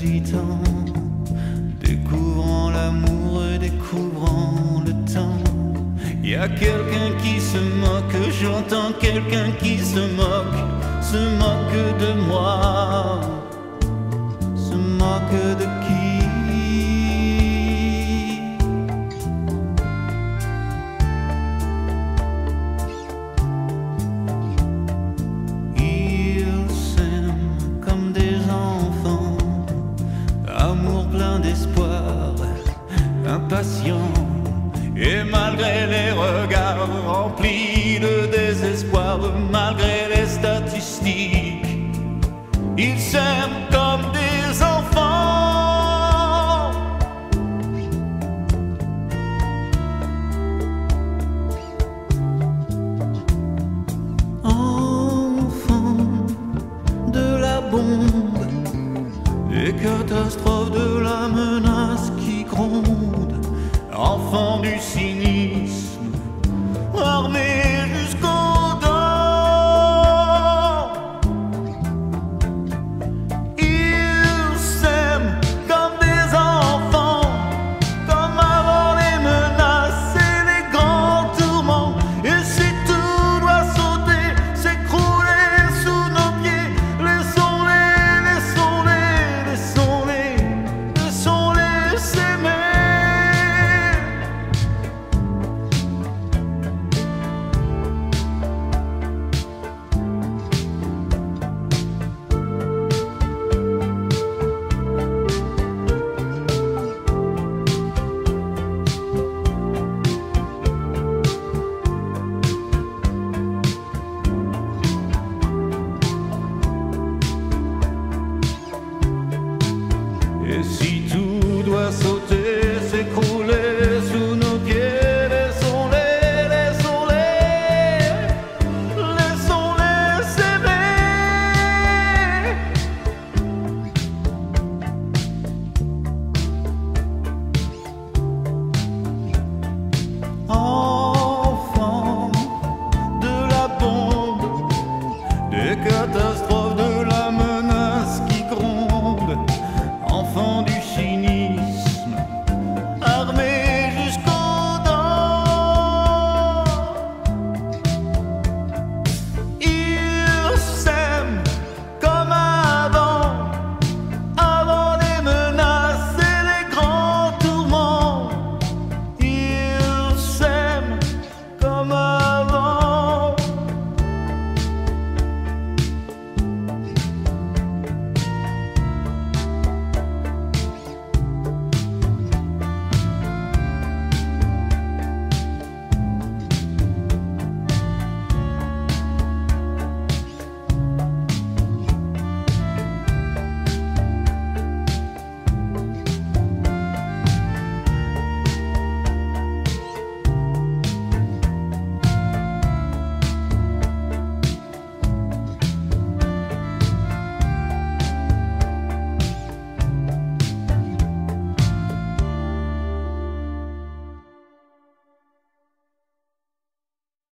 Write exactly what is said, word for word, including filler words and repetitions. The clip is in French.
hésitants, découvrant l'amour et découvrant le temps. Y a quelqu'un qui se moque, j'entends quelqu'un qui se moque, se moque de moi, se moque de qui? Ils s'aiment comme des enfants, amour plein d'espoir, impatient. Et malgré les regards remplis de désespoir, malgré les statistiques, ils s'aiment comme des enfants. Enfants de la bombe, des catastrophes, de la menace qui gronde. Enfants du cynisme, armés jusqu'aux dents. Ils s'aiment comme des enfants, comme avant les menaces et les grands tourments. Et si tout doit sauter, s'écrouler sous nos pieds, laissons-les, laissons-les, laissons-les, laissons-les s'aimer. Et si